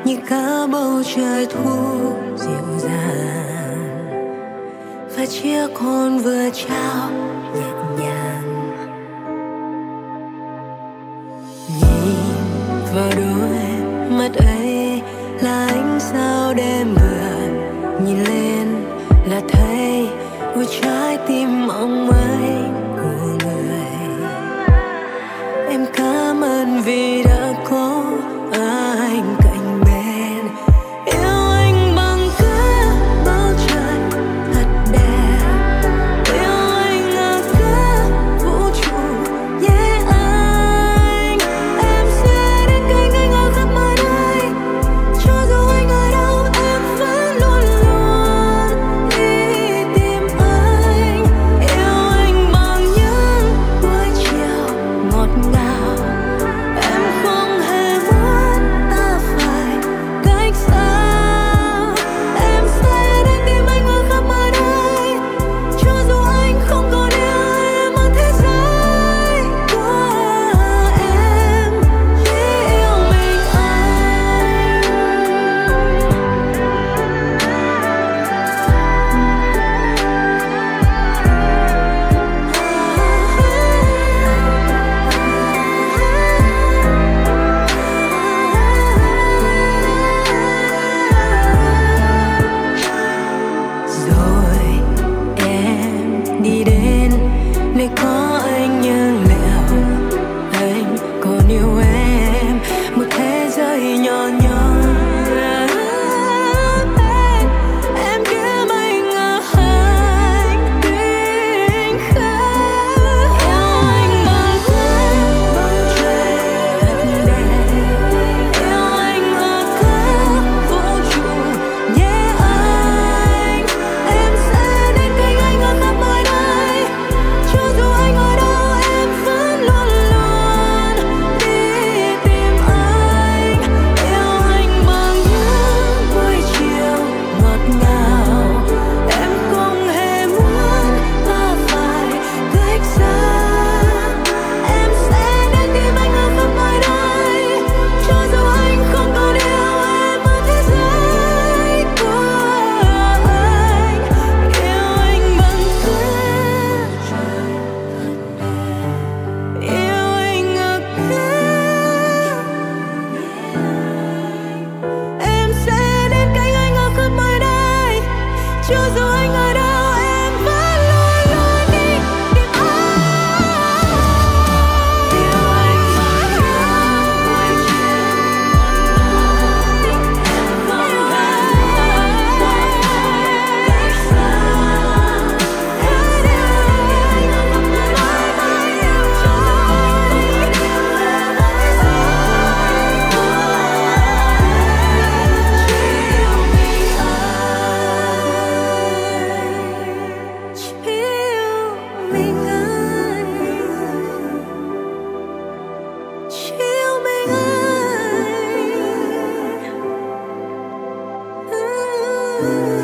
như cả bầu trời thu dịu dàng, và chiếc hôn vừa trao nhẹ nhàng. Nhìn vào đôi mắt ấy là ánh sao đêm vừa nhìn lên là thấy một trái tim mong manh của người. Em cảm ơn vì đã có anh cạnh bên, yêu anh bằng cả bầu trời thật đẹp, yêu anh ở cả vũ trụ nhé anh. Em sẽ đến cạnh anh ở khắp mọi nơi, cho dù anh ở đâu em vẫn luôn luôn đi tìm anh. Yêu anh bằng những buổi chiều ngọt ngào, em không hề muốn ta phải cách xa. Em sẽ đến tìm anh ở khắp mọi nơi, cho dù anh không còn yêu em ở thế giới của em, chỉ yêu mình rồi em đi đến nơi có anh nhưng liệu anh còn yêu em một thế giới nhỏ nhỏ. Em kiếm anh ở hành tinh khác, yêu anh bằng cả bầu trời thật đẹp, yêu anh ở cả vũ trụ nhé anh. Em sẽ đến cạnh anh ở khắp mọi nơi, cho dù anh ở đâu em vẫn luôn luôn đi tìm anh. Yêu anh bằng những buổi chiều ngọt ngào, em không hề muốn ta phải cách xa. Em sẽ đến tìm anh ở khắp mọi nơi, cho dù anh không còn yêu em ở thế giới của anh. Yêu anh bằng cả trời thật đẹp, yêu anh ở cả. Em sẽ đến cạnh anh ở khắp mọi nơi, cho dù anh ở đâu em vẫn luôn luôn đi tìm anh. Yêu anh bằng những buổi chiều ngọt ngào, em không hề cách xa. Em sẽ đến cạnh anh ở khắp mọi nơi, cho dù anh không yêu em ở thế giới của em, chỉ yêu mình anh, chỉ yêu mình anh, chỉ yêu mình anh.